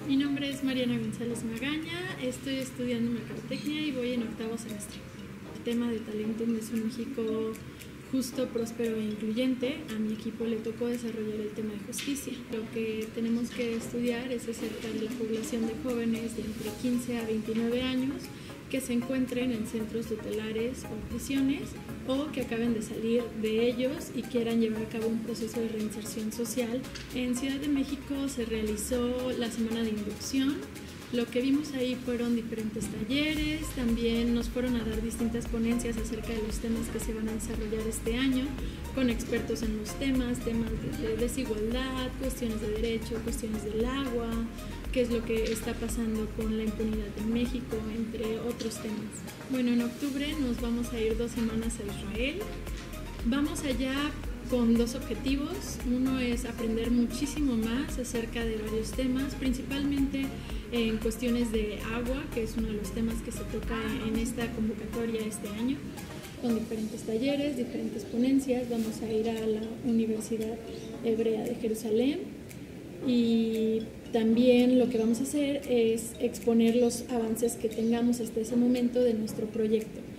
Mi nombre es Mariana González Magaña, estoy estudiando Mercadotecnia y voy en 8º semestre. El tema de talento en un México justo, próspero e incluyente. A mi equipo le tocó desarrollar el tema de justicia. Lo que tenemos que estudiar es acerca de la población de jóvenes de entre 15 a 29 años que se encuentren en centros tutelares o prisiones o que acaben de salir de ellos y quieran llevar a cabo un proceso de reinserción social. En Ciudad de México se realizó la semana de inducción. Lo que vimos ahí fueron diferentes talleres, también nos fueron a dar distintas ponencias acerca de los temas que se van a desarrollar este año, con expertos en los temas de desigualdad, cuestiones de derecho, cuestiones del agua, qué es lo que está pasando con la impunidad en México, entre otros temas. Bueno, en octubre nos vamos a ir 2 semanas a Israel. Vamos allá con 2 objetivos. Uno es aprender muchísimo más acerca de varios temas, principalmente en cuestiones de agua, que es uno de los temas que se toca en esta convocatoria este año, con diferentes talleres, diferentes ponencias. Vamos a ir a la Universidad Hebrea de Jerusalén y también lo que vamos a hacer es exponer los avances que tengamos hasta ese momento de nuestro proyecto.